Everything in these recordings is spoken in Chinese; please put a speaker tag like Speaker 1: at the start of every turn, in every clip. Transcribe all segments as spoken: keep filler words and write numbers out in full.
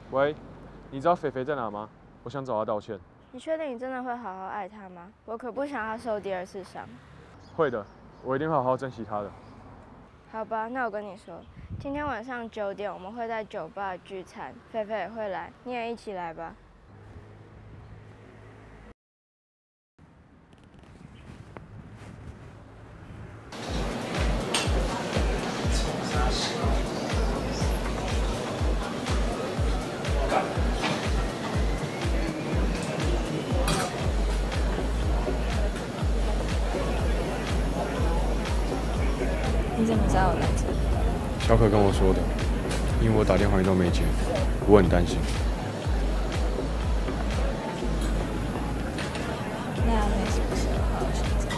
Speaker 1: 喂，你知道肥肥在哪吗？我想找他道歉。
Speaker 2: 你确定你真的会好好爱他吗？我可不想他受第二次伤。
Speaker 1: 会的，我一定会好好珍惜他的。
Speaker 2: 好吧，那我跟你说，今天晚上九点我们会在酒吧聚餐，菲菲也会来，你也一起来吧。你怎么知道我来这？
Speaker 1: 小可跟我说的，因为我打电话你都没接，我很担心。
Speaker 2: 那要没什么事的话，我先走。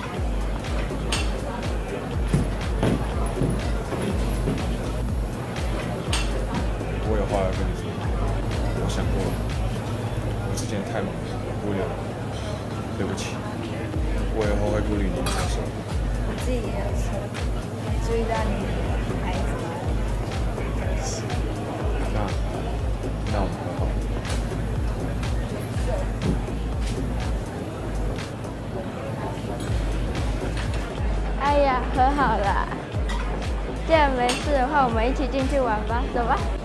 Speaker 1: 我有话要跟你说，我想过了，我之前太忙了，忽略了，对不起，我以后会顾虑你的感受。
Speaker 2: 我自己也有错，没注意到你孩子。
Speaker 1: 那，那我们和好。
Speaker 2: 哎呀，和好啦！既然没事的话，我们一起进去玩吧，走吧。